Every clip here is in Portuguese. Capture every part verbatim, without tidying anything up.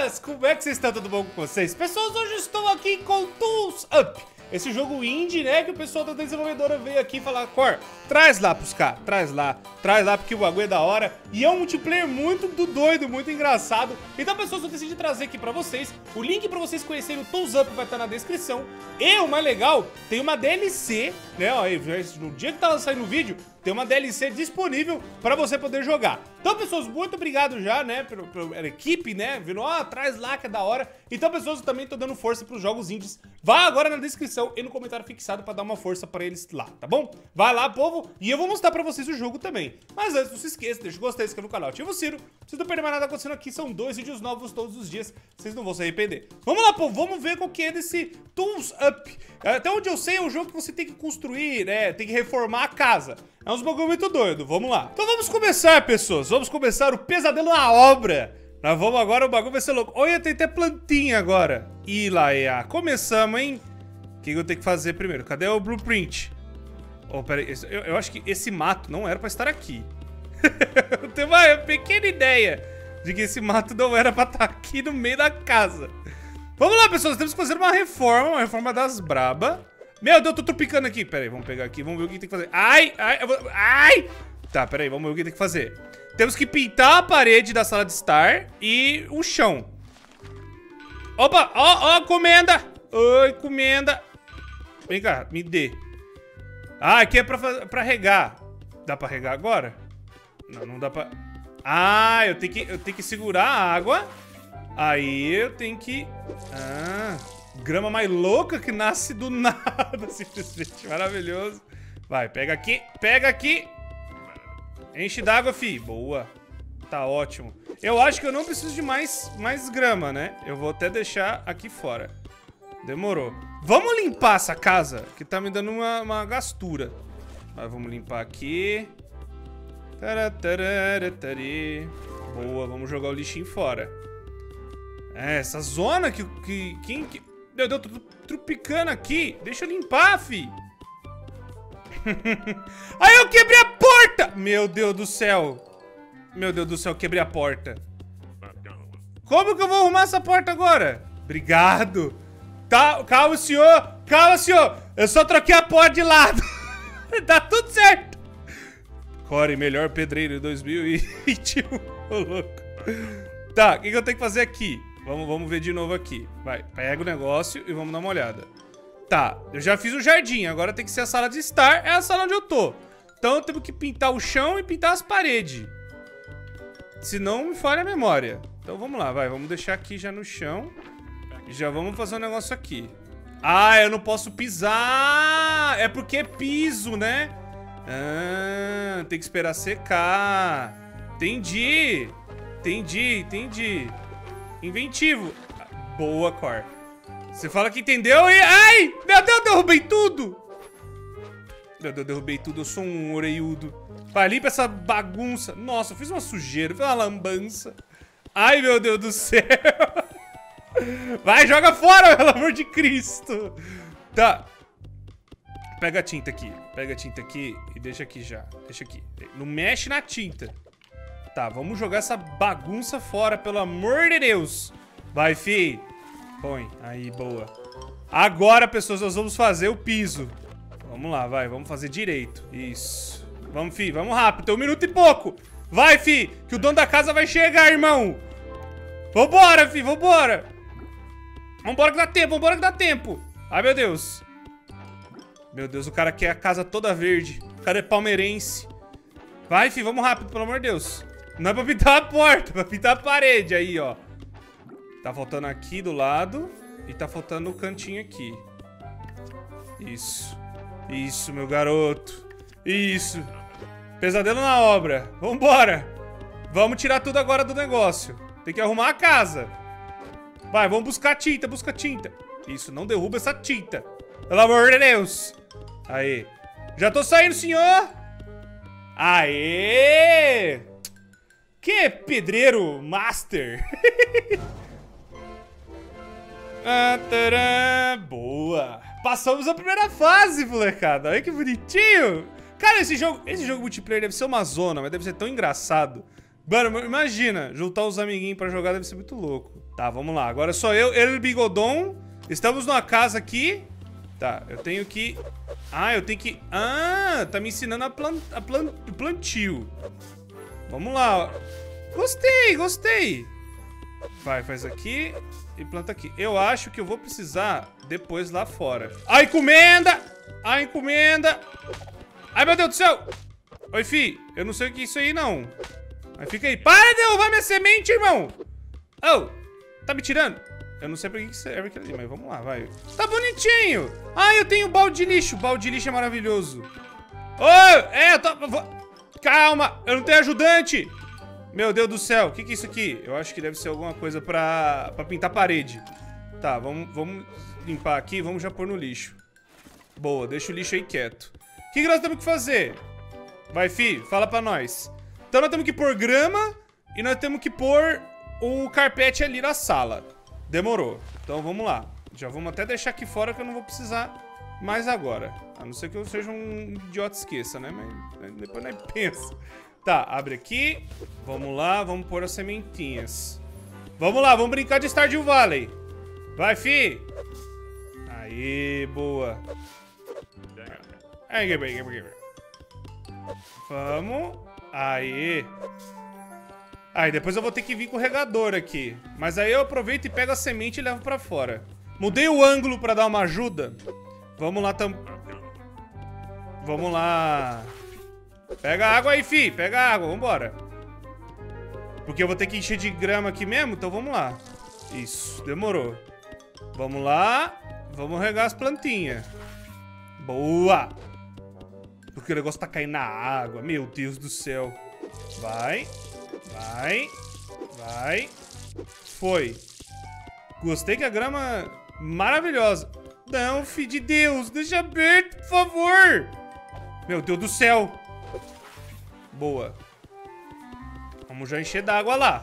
Buenas! Como é que vocês estão? Tudo bom com vocês? Pessoas, hoje eu estou aqui com Tools Up. Esse jogo indie, né, que o pessoal da desenvolvedora veio aqui falar: Cor, traz lá pros caras, traz lá, traz lá porque o bagulho é da hora. E é um multiplayer muito do doido, muito engraçado. Então, pessoas, eu decidi trazer aqui pra vocês. O link pra vocês conhecerem o Tools Up vai estar na descrição. E o mais legal, tem uma D L C, né, ó, no dia que tá saindo o vídeo, tem uma D L C disponível pra você poder jogar. Então, pessoas, muito obrigado já, né, pela, pela equipe, né, vindo, ó, traz lá que é da hora. Então, pessoas, eu também tô dando força pros jogos indies. Vá agora na descrição e no comentário fixado pra dar uma força pra eles lá, tá bom? Vai lá, povo, e eu vou mostrar pra vocês o jogo também. Mas antes, não se esqueça, deixa o gostei, se inscreva no canal, ativa o sino. Vocês não perderem mais nada acontecendo aqui, são dois vídeos novos todos os dias, vocês não vão se arrepender. Vamos lá, povo, vamos ver qual que é desse Tools Up. Até onde eu sei, é um jogo que você tem que construir, né, tem que reformar a casa. É uns bagulho muito doido, vamos lá. Então vamos começar, pessoas, vamos começar o pesadelo na obra. Nós vamos agora, o bagulho vai ser louco. Olha, tem até plantinha agora. E lá, é. Começamos, hein? O que eu tenho que fazer primeiro? Cadê o blueprint? Oh, pera aí. Eu, eu acho que esse mato não era pra estar aqui. Eu tenho uma pequena ideia de que esse mato não era pra estar aqui no meio da casa. Vamos lá, pessoas. Temos que fazer uma reforma, uma reforma das braba. Meu Deus, eu tô tropicando aqui. Pera aí, vamos pegar aqui, vamos ver o que tem que fazer. Ai, ai, eu vou... ai! Tá, pera aí, vamos ver o que tem que fazer. Temos que pintar a parede da sala de estar e o chão. Opa, ó, ó, comenda. Oi, comenda. Vem cá, me dê. Ah, aqui é pra, pra regar. Dá pra regar agora? Não, não dá pra... Ah, eu tenho que, eu tenho que segurar a água. Aí eu tenho que... Ah, grama mais louca que nasce do nada. Simplesmente maravilhoso. Vai, pega aqui, pega aqui. Enche d'água, fi. Boa. Tá ótimo. Eu acho que eu não preciso de mais, mais grama, né? Eu vou até deixar aqui fora. Demorou. Vamos limpar essa casa, que tá me dando uma, uma gastura. Mas vamos limpar aqui. Boa, vamos jogar o lixinho fora. É, essa zona que... que quem que... Meu Deus, eu tô tropicando aqui. Deixa eu limpar, fi. Aí eu quebrei a porta! Meu Deus do céu. Meu Deus do céu, quebrei a porta. Como que eu vou arrumar essa porta agora? Obrigado. Tá, calma, senhor. Calma, senhor. Eu só troquei a porta de lado. Tá tudo certo. Core, melhor pedreiro de dois mil e vinte e um. Ô, louco. Tá, o que, que eu tenho que fazer aqui? Vamos, vamos ver de novo aqui. Vai, pega o negócio e vamos dar uma olhada. Tá, eu já fiz o jardim, agora tem que ser a sala de estar, é a sala onde eu tô. Então temos que pintar o chão e pintar as paredes. Senão me falha a memória. Então vamos lá, vai, vamos deixar aqui já no chão. E já vamos fazer um negócio aqui. Ah, eu não posso pisar. É porque é piso, né? Ah, tem que esperar secar. Entendi. Entendi, entendi. Inventivo. Boa, Cor. Você fala que entendeu e... Ai! Meu Deus, eu derrubei tudo! Meu Deus, eu derrubei tudo. Eu sou um oreiudo. Vai, limpa essa bagunça. Nossa, eu fiz uma sujeira. Fiz uma lambança. Ai, meu Deus do céu. Vai, joga fora, pelo amor de Cristo. Tá. Pega a tinta aqui. Pega a tinta aqui e deixa aqui já. Deixa aqui. Não mexe na tinta. Tá, vamos jogar essa bagunça fora, pelo amor de Deus. Vai, fi. Põe. Aí, boa. Agora, pessoas, nós vamos fazer o piso. Vamos lá, vai. Vamos fazer direito. Isso. Vamos, fi. Vamos rápido. Tem um minuto e pouco. Vai, fi. Que o dono da casa vai chegar, irmão. Vambora, fi. Vambora. Vambora que dá tempo. Vambora que dá tempo. Ai, meu Deus. Meu Deus, o cara quer a casa toda verde. O cara é palmeirense. Vai, fi. Vamos rápido, pelo amor de Deus. Não é pra pintar a porta. É pra pintar a parede. Aí, ó. Tá faltando aqui do lado. E tá faltando no cantinho aqui. Isso. Isso, meu garoto. Isso. Pesadelo na obra. Vambora. Vamos tirar tudo agora do negócio. Tem que arrumar a casa. Vai, vamos buscar tinta. Busca tinta. Isso, não derruba essa tinta. Pelo amor de Deus. Aí. Já tô saindo, senhor. Aê! Que pedreiro master. Ah, tcharam. Boa. Passamos a primeira fase, molecada. Olha que bonitinho. Cara, esse jogo, esse jogo multiplayer deve ser uma zona, mas deve ser tão engraçado. Mano, imagina, juntar os amiguinhos pra jogar deve ser muito louco. Tá, vamos lá. Agora sou eu, ele e o Bigodon. Estamos numa casa aqui. Tá, eu tenho que... Ah, eu tenho que... Ah, tá me ensinando a, plant... a plant... plantio. Vamos lá. Gostei, gostei. Vai, faz aqui e planta aqui. Eu acho que eu vou precisar depois lá fora. A encomenda! A encomenda! Ai, meu Deus do céu! Oi, fi. Eu não sei o que é isso aí, não. Mas fica aí. Para de derrubar minha semente, irmão! Oh, tá me tirando? Eu não sei pra que serve aquilo ali, mas vamos lá, vai. Tá bonitinho! Ah, eu tenho balde de lixo. Balde de lixo é maravilhoso. Oh, é, eu tô... Calma, eu não tenho ajudante. Meu Deus do céu, o que que é isso aqui? Eu acho que deve ser alguma coisa pra, pra pintar parede. Tá, vamos, vamos limpar aqui, vamos já pôr no lixo. Boa, deixa o lixo aí quieto. O que que nós temos que fazer? Vai, fi, fala pra nós. Então nós temos que pôr grama e nós temos que pôr o carpete ali na sala. Demorou. Então vamos lá. Já vamos até deixar aqui fora que eu não vou precisar mais agora. A não ser que eu seja um idiota esqueça, né? Mas depois nós pensa. Tá, abre aqui. Vamos lá, vamos pôr as sementinhas. Vamos lá, vamos brincar de Stardew Valley. Vai, fi. Aí, boa. Aí, vamos. Aí. Aí, depois eu vou ter que vir com o regador aqui. Mas aí eu aproveito e pego a semente e levo pra fora. Mudei o ângulo pra dar uma ajuda. Vamos lá, tam... Vamos lá. Pega a água aí, fi. Pega a água, vambora. Porque eu vou ter que encher de grama aqui mesmo, então vamos lá. Isso, demorou. Vamos lá. Vamos regar as plantinhas. Boa. Porque o negócio tá caindo na água. Meu Deus do céu. Vai. Vai. Vai. Foi. Gostei que a grama... Maravilhosa. Não, filho de Deus. Deixa aberto, por favor. Meu Deus do céu. Boa. Vamos já encher d'água lá.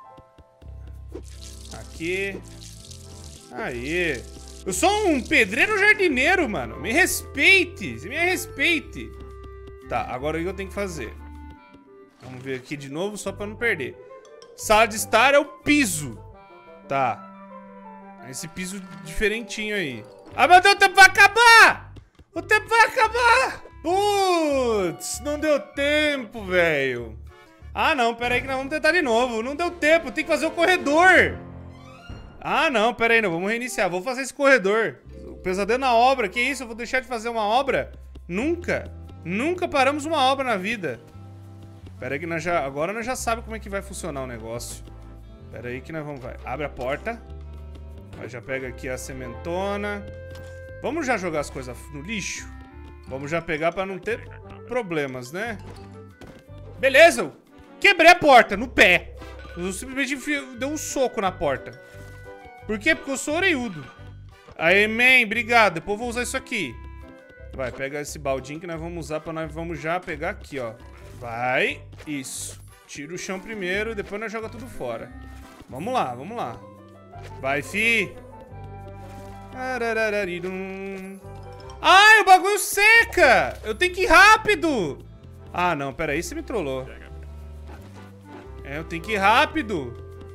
Aqui. Aí. Eu sou um pedreiro jardineiro, mano. Me respeite. Me respeite. Tá, agora o que eu tenho que fazer? Vamos ver aqui de novo, só pra não perder. Sala de estar é o piso. Tá. Esse piso diferentinho aí. Ah, meu Deus, o tempo vai acabar! O tempo vai acabar! Putz, não deu tempo, velho. Ah, não, pera aí que nós vamos tentar de novo. Não deu tempo, tem que fazer o corredor. Ah, não, pera aí, não, vamos reiniciar. Vou fazer esse corredor. O pesadelo na obra, que isso? Eu vou deixar de fazer uma obra? Nunca. Nunca paramos uma obra na vida. Pera aí que nós já... Agora nós já sabemos como é que vai funcionar o negócio. Pera aí que nós vamos... Vai. Abre a porta. Aí já pega aqui a sementona. Vamos já jogar as coisas no lixo? Vamos já pegar pra não ter problemas, né? Beleza, eu quebrei a porta no pé. Eu simplesmente dei um soco na porta. Por quê? Porque eu sou orelhudo. Aí, man, obrigado. Depois eu vou usar isso aqui. Vai, pega esse baldinho que nós vamos usar pra nós vamos já pegar aqui, ó. Vai, isso. Tira o chão primeiro, depois nós joga tudo fora. Vamos lá, vamos lá. Vai, fi. Ai, o bagulho seca. Eu tenho que ir rápido. Ah, não, pera aí, você me trollou. É, eu tenho que ir rápido.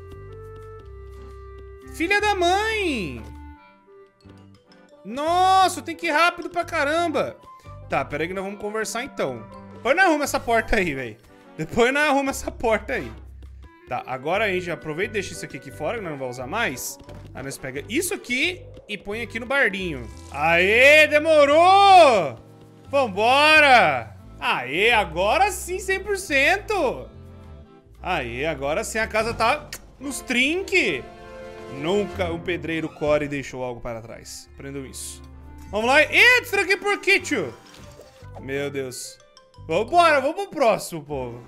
Filha da mãe. Nossa, eu tenho que ir rápido pra caramba. Tá, pera aí que nós vamos conversar então. Depois nós arruma essa porta aí, velho. Depois nós arruma essa porta aí. Tá, agora a gente aproveita e deixa isso aqui, aqui fora, que nós não vamos usar mais. Aí nós pega isso aqui e põe aqui no bardinho. Aê, demorou! Vambora! Aê, agora sim, cem por cento! Aê, agora sim a casa tá nos trinques. Nunca um pedreiro core deixou algo para trás. Aprendam isso. Vamos lá. Ih, destranquei por quê, tio? Meu Deus. Vambora, vamos pro próximo, povo.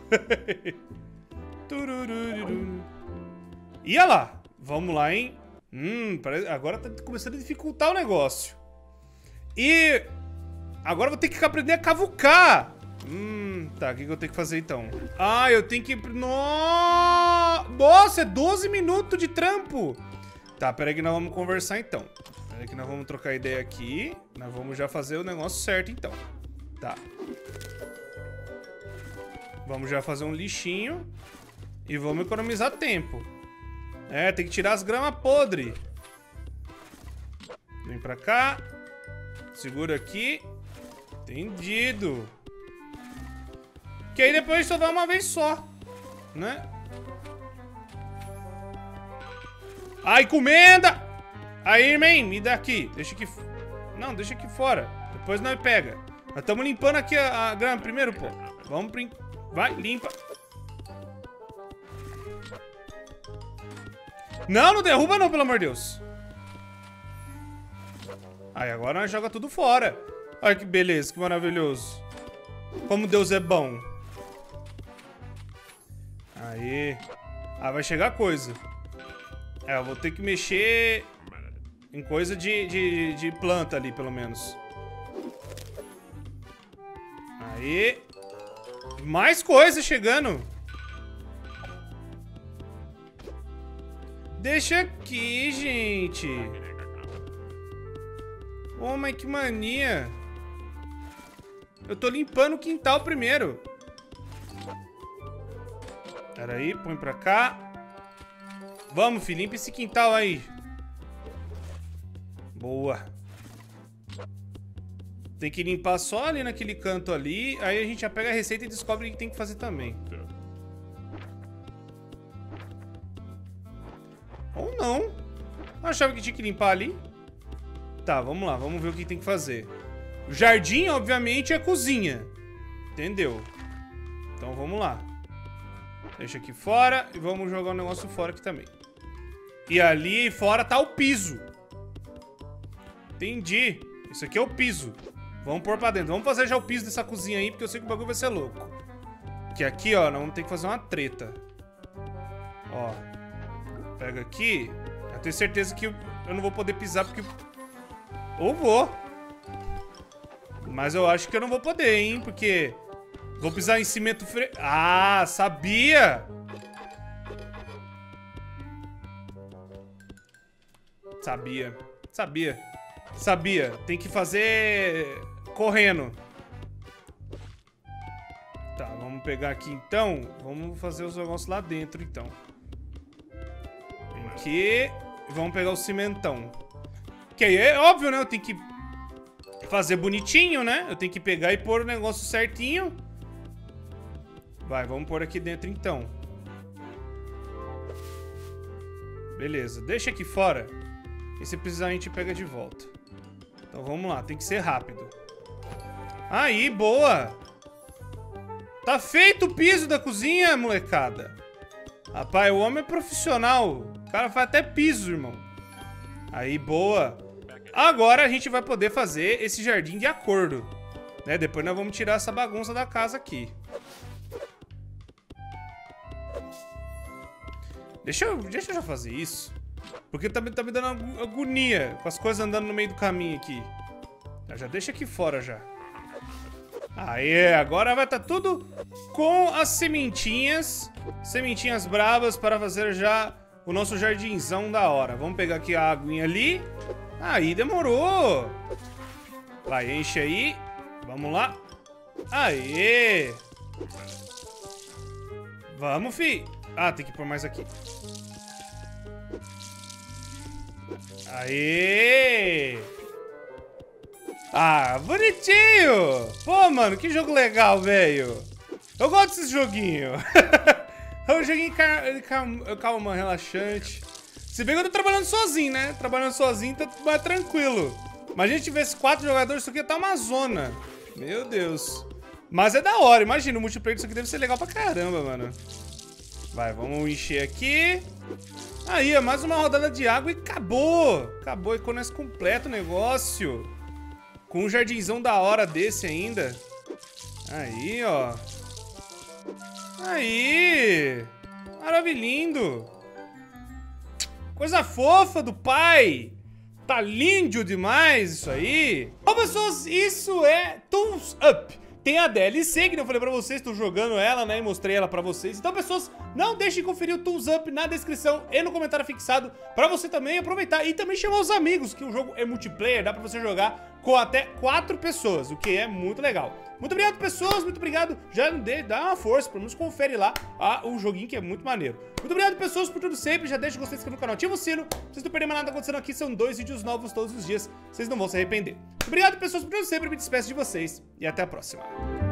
E olha lá. Vamos lá, hein? Hum, agora tá começando a dificultar o negócio. E agora eu vou ter que aprender a cavucar. Hum, tá, o que eu tenho que fazer então? Ah, eu tenho que... No... Nossa, é doze minutos de trampo. Tá, peraí que nós vamos conversar então. Peraí que nós vamos trocar ideia aqui. Nós vamos já fazer o negócio certo então. Tá. Vamos já fazer um lixinho. E vamos economizar tempo. É, tem que tirar as gramas podres. Vem pra cá. Segura aqui. Entendido. Que aí depois só vai uma vez só, né? Ai, encomenda! Aí, man, me dá aqui. Deixa aqui. Não, deixa aqui fora. Depois nós pega. Nós estamos limpando aqui a, a grama primeiro, pô. Vamos pro... Vai, limpa. Não, não derruba não, pelo amor de Deus. Aí, agora nós joga tudo fora. Olha que beleza, que maravilhoso. Como Deus é bom. Aí. Ah, vai chegar coisa. É, eu vou ter que mexer em coisa de, de, de planta ali, pelo menos. Aí. Mais coisa chegando. Deixa aqui, gente. Oh, mas que mania. Eu tô limpando o quintal primeiro. Pera aí, põe pra cá. Vamos, filho, limpa esse quintal aí. Boa. Tem que limpar só ali naquele canto ali. Aí a gente já pega a receita e descobre o que tem que fazer também. Ou não. Eu achava que tinha que limpar ali. Tá, vamos lá, vamos ver o que tem que fazer. O jardim, obviamente, é a cozinha. Entendeu? Então vamos lá. Deixa aqui fora e vamos jogar o negócio fora aqui também. E ali fora tá o piso. Entendi. Isso aqui é o piso. Vamos pôr pra dentro. Vamos fazer já o piso dessa cozinha aí, porque eu sei que o bagulho vai ser louco. Que aqui, ó, nós vamos ter que fazer uma treta. Ó. Pega aqui. Eu tenho certeza que eu não vou poder pisar porque... Ou vou. Mas eu acho que eu não vou poder, hein? Porque... Vou pisar em cimento fre... Ah, sabia! Sabia. Sabia. Sabia. Tem que fazer... Correndo. Tá, vamos pegar aqui então. Vamos fazer os negócios lá dentro, então. Vem aqui. Vamos pegar o cimentão. Que aí é óbvio, né? Eu tenho que fazer bonitinho, né? Eu tenho que pegar e pôr o negócio certinho. Vai, vamos pôr aqui dentro então. Beleza, deixa aqui fora. E se precisar a gente pega de volta. Então vamos lá, tem que ser rápido. Aí, boa! Tá feito o piso da cozinha, molecada. Rapaz, o homem é profissional. O cara faz até piso, irmão. Aí, boa. Agora a gente vai poder fazer esse jardim de acordo. Né? Depois nós vamos tirar essa bagunça da casa aqui. Deixa eu, deixa eu já fazer isso. Porque tá, tá me dando agonia com as coisas andando no meio do caminho aqui. Já deixa aqui fora já. Aê, agora vai estar tudo com as sementinhas. Sementinhas bravas para fazer já o nosso jardinzão da hora. Vamos pegar aqui a aguinha ali. Aí, demorou. Vai, enche aí. Vamos lá. Aê. Vamos, fi. Ah, tem que pôr mais aqui. Aê. Ah, bonitinho. Pô, mano, que jogo legal, velho. Eu gosto desse joguinho. É um joguinho calma, calma, relaxante. Se bem que eu tô trabalhando sozinho, né? Trabalhando sozinho tá mais tranquilo. Mas a gente tivesse quatro jogadores, isso aqui tá uma zona. Meu Deus. Mas é da hora, imagina, o multiplayer disso aqui deve ser legal pra caramba, mano. Vai, vamos encher aqui. Aí, ó, mais uma rodada de água e acabou. Acabou, e quando é completo o negócio. Com um jardinzão da hora desse ainda. Aí, ó. Aí. Maravilhindo. Coisa fofa do pai. Tá lindo demais isso aí. Bom, pessoas, isso é Tools Up. tem a D L C, que eu falei pra vocês, tô jogando ela, né, e mostrei ela pra vocês. Então, pessoas, não deixem de conferir o Tools Up na descrição e no comentário fixado pra você também aproveitar e também chamar os amigos, que o jogo é multiplayer, dá pra você jogar com até quatro pessoas, o que é muito legal. Muito obrigado, pessoas, muito obrigado. Já dê, dá uma força, pelo menos confere lá ah, o joguinho, que é muito maneiro. Muito obrigado, pessoas, por tudo sempre. Já deixa o gostei, se inscreva no canal, ativa o sino. Pra vocês não perderem mais nada acontecendo aqui, são dois vídeos novos todos os dias. Vocês não vão se arrepender. Muito obrigado, pessoas, por tudo sempre. Me despeço de vocês e até a próxima.